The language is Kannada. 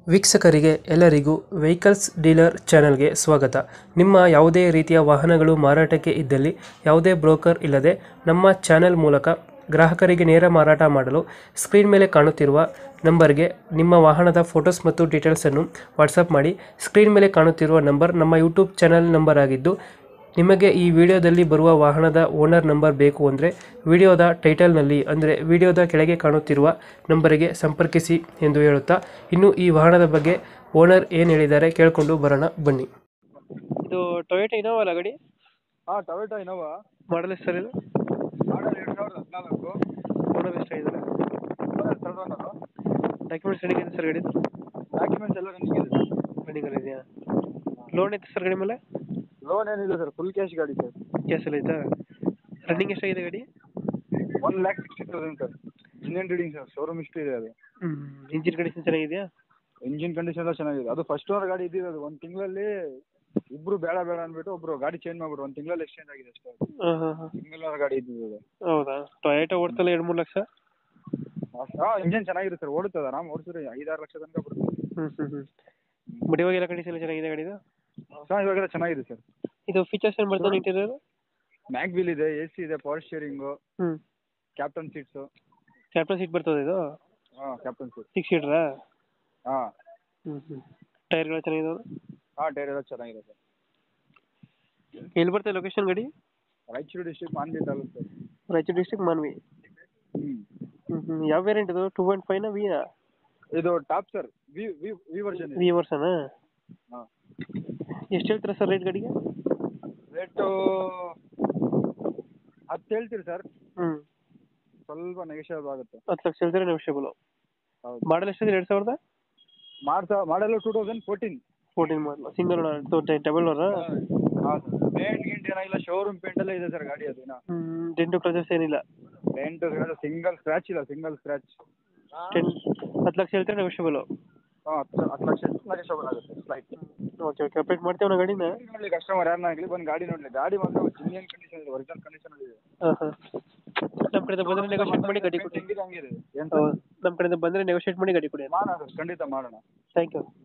ವೀಕ್ಷಕರಿಗೆ ಎಲ್ಲರಿಗೂ ವೆಹಿಕಲ್ಸ್ ಡೀಲರ್ ಚಾನೆಲ್ಗೆ ಸ್ವಾಗತ. ನಿಮ್ಮ ಯಾವುದೇ ರೀತಿಯ ವಾಹನಗಳು ಮಾರಾಟಕ್ಕೆ ಇದ್ದಲ್ಲಿ ಯಾವುದೇ ಬ್ರೋಕರ್ ಇಲ್ಲದೆ ನಮ್ಮ ಚಾನೆಲ್ ಮೂಲಕ ಗ್ರಾಹಕರಿಗೆ ನೇರ ಮಾರಾಟ ಮಾಡಲು ಸ್ಕ್ರೀನ್ ಮೇಲೆ ಕಾಣುತ್ತಿರುವ ನಂಬರ್ಗೆ ನಿಮ್ಮ ವಾಹನದ ಫೋಟೋಸ್ ಮತ್ತು ಡೀಟೇಲ್ಸನ್ನು ವಾಟ್ಸಪ್ ಮಾಡಿ. ಸ್ಕ್ರೀನ್ ಮೇಲೆ ಕಾಣುತ್ತಿರುವ ನಂಬರ್ ನಮ್ಮ ಯೂಟ್ಯೂಬ್ ಚಾನೆಲ್ ನಂಬರ್ ಆಗಿದ್ದು, ನಿಮಗೆ ಈ ವಿಡಿಯೋದಲ್ಲಿ ಬರುವ ವಾಹನದ ಓನರ್ ನಂಬರ್ ಬೇಕು ಅಂದರೆ ವಿಡಿಯೋದ ಟೈಟಲ್ನಲ್ಲಿ ಅಂದರೆ ವಿಡಿಯೋದ ಕೆಳಗೆ ಕಾಣುತ್ತಿರುವ ನಂಬರಿಗೆ ಸಂಪರ್ಕಿಸಿ ಎಂದು ಹೇಳುತ್ತಾ, ಇನ್ನು ಈ ವಾಹನದ ಬಗ್ಗೆ ಓನರ್ ಏನು ಹೇಳಿದ್ದಾರೆ ಕೇಳಿಕೊಂಡು ಬರೋಣ ಬನ್ನಿ. ಇದು ಟೊಯೋಟಾ ಇನೋವಾ ಅಲ್ಲ ಗಾಡಿ? ಹಾಂ, ಟೊಯೋಟಾ ಇನೋವಾ. ಮಾಡಲ್ ಎಷ್ಟು ಸರ್ ಇದು? ಮಾಡಲ್ 2014. ಓನರ್ ಎಷ್ಟಾಗಿದ್ದಾರೆ? Third owner. ಡಾಕ್ಯುಮೆಂಟ್ಸ್ ರೆಡಿ ಇದೆ ಸರ್ ಗಾಡಿ? ಡಾಕ್ಯುಮೆಂಟ್ಸ್ ಎಲ್ಲ ರನ್ನಿಂಗ್ ಇದೆ. ರೆಡಿಗಳು ಇದೆಯಾ? ಲೋನ್ ಐತೆ ಸರ್ ಗಾಡಿ ಮೇಲೆ? ಲೋನ್ ಏನಿಲ್ಲ ಸರ್, ಫುಲ್ ಕ್ಯಾಶ್ ಗಾಡಿ ಸರ್. ಕ್ಯಾಶ್ ಎಲ್ಲ ಐತಾ? ರನ್ನಿಂಗ್ ಎಷ್ಟಾಗಿದೆ ಗಾಡಿ? 1,60,000 sir. Engine reading sir, showroom history ಇದೆ ಅದು. ಇಂಜಿನ್ ಕಂಡೀಷನ್ ಚೆನ್ನಾಗಿದೆಯಾ? ಇಂಜಿನ್ ಕಂಡೀಷನ್ ಎಲ್ಲ ಚೆನ್ನಾಗಿದೆ. ಅದು ಫಸ್ಟ್ ಓನರ್ ಗಾಡಿ ಇದ್ದಿದ್ದು. ಅದು ಒಂದು ತಿಂಗಳಲ್ಲಿ ಇಬ್ರು ಬೇಡ ಅಂದ್ಬಿಟ್ಟು ಒಬ್ರು ಗಾಡಿ ಚೇಂಜ್ ಮಾಡ್ಬಿಟ್ಟು ಒಂದು ತಿಂಗಳಲ್ಲಿ ಎಕ್ಸ್ಚೇಂಜ್ ಆಗಿದೆ ಅಷ್ಟೇ. ಸಿಂಗಲ್ ಓನರ್ ಗಾಡಿ ಇದ್ದಿದ್ದು ಅದು. ಹೌದಾ? ಟೊಯೋಟಾ ಓಡ್ತಲ್ಲ 2-3 ಲಕ್ಷ? ಹಾಂ, ಇಂಜಿನ್ ಚೆನ್ನಾಗಿದೆ ಸರ್, ಓಡುತ್ತದೆ. ಆರಾಮ್ ಓಡಿಸಿದ್ರೆ 5-6 ಲಕ್ಷ ತನಕ ಬರುತ್ತೆ. ಬಟ್ ಇವಾಗೆಲ್ಲ ಕಂಡೀಷನ್ ಚೆನ್ನಾಗಿದೆ ಗಾಡಿದು? ಹಾಂ, ಇವಾಗೆಲ್ಲ ಚೆನ್ನಾಗಿದೆ ಸರ್. ಇದು ಫೀಚರ್ಸ್ ಏನು ಬರ್ತದೆ ಇಂಟೀರಿಯರ್? ಮ್ಯಾಗ್ ವೀಲ್ ಇದೆ, AC ಇದೆ, power steering, captain seats. Captain seat ಬರ್ತದೆ ಇದು? ಹಾಂ, ಕ್ಯಾಪ್ಟನ್ ಸೀಟ್ 6 ಸೀಟ್ರಾ? ಹಾಂ. ಟೈರ್ಗಳು ಚೆನ್ನಾಗಿದಾವೆ? ಹಾಂ, ಟೈರ್ ಎಲ್ಲ ಚೆನ್ನಾಗಿದೆ ಸರ್. ಎಲ್ಲಿ ಬರ್ತದೆ ಲೊಕೇಶನ್ ಗಾಡಿ? Raichur district, Manvi taluk sir. Raichur district, Manvi. ಯಾವ ವೇರಿಯಂಟ್ ಇದು? 2.5 ವಿ? ಇದು top sir, V version. V ವರ್ಷನಾ? ಹಾಂ. ಎಷ್ಟು ಹೇಳ್ತೀರಾ ಸರ್ ರೇಟ್ ಗಾಡಿಗೆ? ರೇಟು 10 ಹೇಳ್ತೀರಿ ಸರ್. ಸ್ವಲ್ಪ ನೆಗೋಷಿಯಬಲ್ ಆಗುತ್ತೆ. 10 ಲಕ್ಷ ಹೇಳ್ತೀರಾ? ನೆಗೋಷಿಯಬಲ್. ಹೌದು. ಮಾಡಲ್ ಎಷ್ಟಿದೆ? 2000? ಮಾಡಲು 2014 ಮಾಡಲ್. Single double owner? ಹಾಂ ಸರ್. ಪೇಂಟ್ ಗಿಂಟ್ ಏನಾಗಿಲ್ಲ, ಶೋರೂಮ್ ಪೇಂಟ್ ಎಲ್ಲ ಇದೆ ಸರ್ ಗಾಡಿ. ಅದು ಡೆಂಟು ಕ್ರಚಸ್ ಏನಿಲ್ಲ? ಪೇಂಟ್ ಸಿಂಗಲ್ ಸ್ಕ್ರಾಚ್ ಇಲ್ಲ, ಸಿಂಗಲ್ ಸ್ಕ್ರಾಚ್. 10 ಲಕ್ಷ ಹೇಳ್ತೀರಾ? ನೆಗೋಷಿಯಬಲ್. ಹಾಂ, 10 ಲಕ್ಷ ನೆಗೋಷಿಯಬಲ್ ಆಗುತ್ತೆ ಸ್ಲೈಟ್. ಓಕೆ ಅಪ್ಡೇಟ್ ಮಾಡ್ತೇವೆ ನಾವು ಗಾಡಿನ. ನೋಡಲಿ, ಕಸ್ಟಮರ್ ಯಾರನ್ನಾಗಲಿ ಬಂದು ಗಾಡಿ ನೋಡಲಿ. ಗಾಡಿ ಮಾತ್ರ ಜಿನಿಯನ್ ಕಂಡೀಷನ್ ಇದೆ, ಒರಿಜಿನಲ್ ಕಂಡೀಷನ್ ಇದೆ. ನಮ್ಮ ಕಡೆಯಿಂದ ಬಂದರೆ ನೆಗೋಷಿಯೇಟ್ ಮಾಡಿ ಗಾಡಿ ಕೊಡಿ. ಹೆಂಗಿದೆ ಹಂಗಿದೆ. ನಮ್ಮ ಕಡೆಯಿಂದ ಬಂದರೆ ನೆಗೋಷಿಯೇಟ್ ಮಾಡಿ ಗಾಡಿ ಕೊಡಿ. ಮಾಡೋಣ ಸರ್, ಖಂಡಿತ ಮಾಡೋಣ. Thank you.